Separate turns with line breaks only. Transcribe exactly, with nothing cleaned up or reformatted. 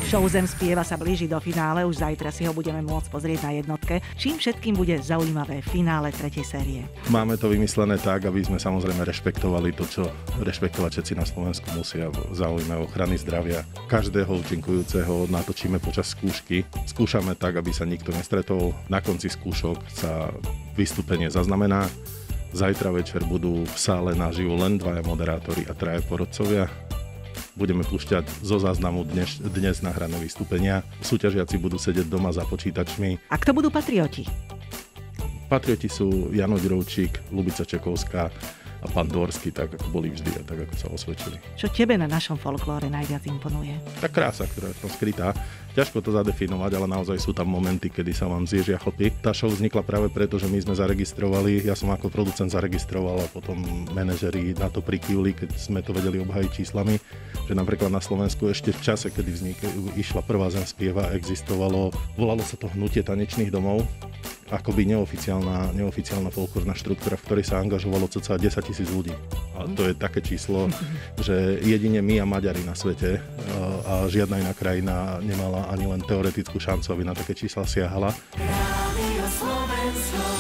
Show Zem spieva sa blíži do finále, už zajtra si ho budeme môcť pozrieť na jednotke. Čím všetkým bude zaujímavé finále tretej série?
Máme to vymyslené tak, aby sme samozrejme rešpektovali to, čo rešpektovať všetci na Slovensku musia v záujme ochrany zdravia každého účinkujúceho. Natočíme počas skúšky. Skúšame tak, aby sa nikto nestretol. Na konci skúšok sa vystúpenie zaznamená. Zajtra večer budú v sále naživo len dvaja moderátori a traja porodcovia. Budeme púšťať zo záznamu dnes, dnes nahrané vystúpenia. Súťažiaci budú sedieť doma za počítačmi.
A kto budú patrioti?
Patrioti sú Jano Ďurovčík, Ľubica Čekovská a pán Dvorský, tak ako boli vždy a tak ako sa osvedčili.
Čo tebe na našom folklóre najviac imponuje?
Tá krása, ktorá je tam skrytá. Ťažko to zadefinovať, ale naozaj sú tam momenty, kedy sa vám zježia chlpy. Tá show vznikla práve preto, že my sme zaregistrovali, ja som ako producent zaregistroval a potom manažeri na to prikývli, keď sme to vedeli obhajiť číslami, že napríklad na Slovensku ešte v čase, kedy vznik, išla prvá Zem spieva, existovalo, volalo sa to Hnutie tanečných domov, akoby neoficiálna, neoficiálna folklórna štruktúra, v ktorej sa angažovalo cca desaťtisíc ľudí. A to je také číslo, že jedine my a Maďari na svete a žiadna iná krajina nemala ani len teoretickú šancu, aby na také čísla siahala.